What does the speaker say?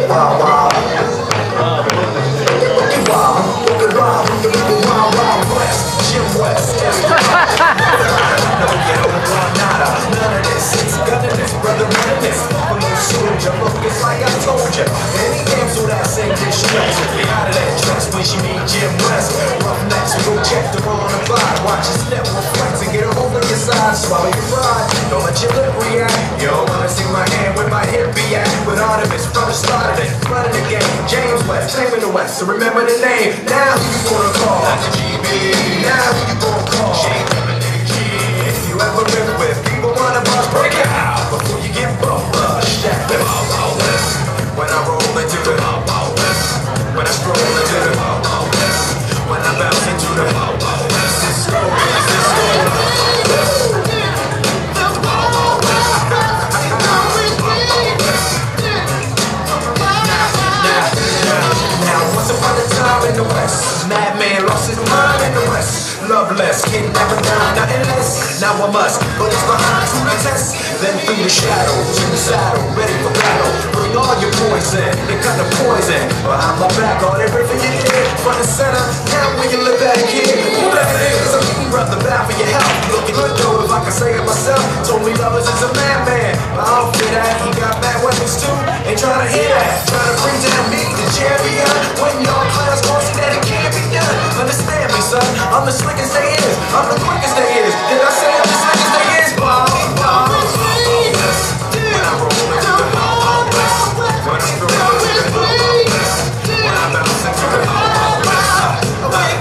Wild, wild. Wild, wild, wild west. Jim West. No, you don't want nada. None of this. It's gunning this, brother, running this. Buffalo soldier, look, it's like I told you. Any damsel that's in distress, get out of that dress when she meet Jim West. Rough necks, we go check the roll on the block. Watch your step, reflex, and get a hold on your side. Swallow your pride, don't let your lip react. You don't wanna see my hand with my hip be at. With Artemis from the start of it, running the game. James West, claiming the West, so remember the name. Now who you gonna call? That's a GB. Now who you gonna call? If you ever been with people wanna bust, break out before you get bum rushed. That Wild West. When I roll into the Wild West. When I stroll into the Wild West. When I bounce into the Wild West. Cisco, Cisco. In the West, madman lost his mind in the West. Loveless, kidnapping down, nothing less. Now I must, but it's behind to the test. Then through the shadows, in the saddle, ready for battle. Bring all your poison, the kind of poison. Behind my back, all that for your kid. Front and center, now when you look back here, who that is? I'm eating brother, bad for your health. Looking good though, if I can say it myself. Told me lovers is a madman. I don't feel that, he got bad weapons too. Ain't trying to hear that, trying to bring down me, the champion. When y'all class see that it can't be done. Understand me, son. I'm the slickest they is. I'm the quickest they is. Did I say I'm the slickest they is? Wild West. When I roll into the Wild West. When I stroll into the Wild West. When I bounce into the Wild West. Like